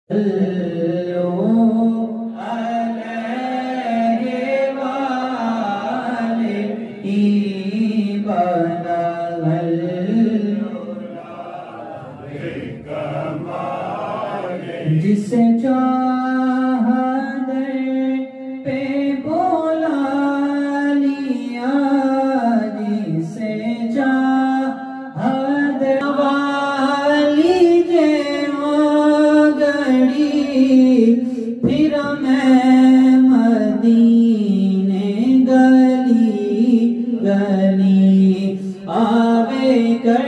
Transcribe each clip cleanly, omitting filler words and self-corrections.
جسے چاہا در پہ بولا لیا، جسے چاہا در والی جے گڑی، پھر میں مدینے گلی گلی آوے کر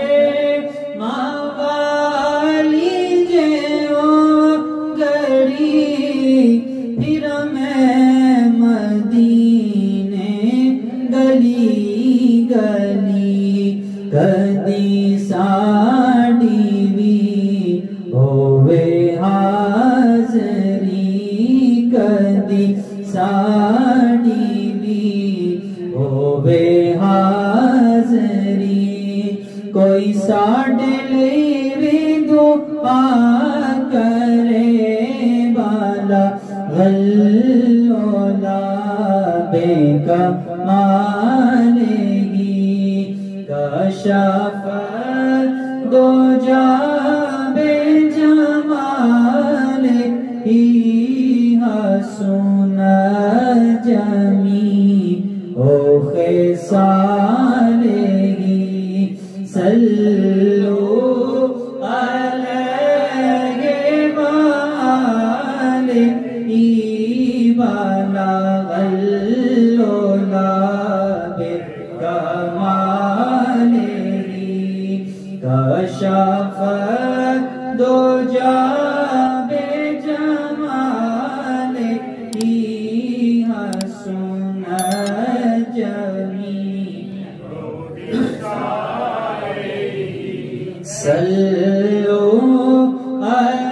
پھر میں مدینے گلی گلی کدی ساڑی بھی ہووے حاضری، کدی ساڑی بھی ہووے حاضری، کوئی ساڑے لے دعا کرے بالا غلولا بے کمالگی، کشافت دو جا بے جمال ہی حسن جمی او خسالگی، سلو بالا غلولا بے کمالگی، کشافت دو جا بے جمال ہی حسن جمی، سلو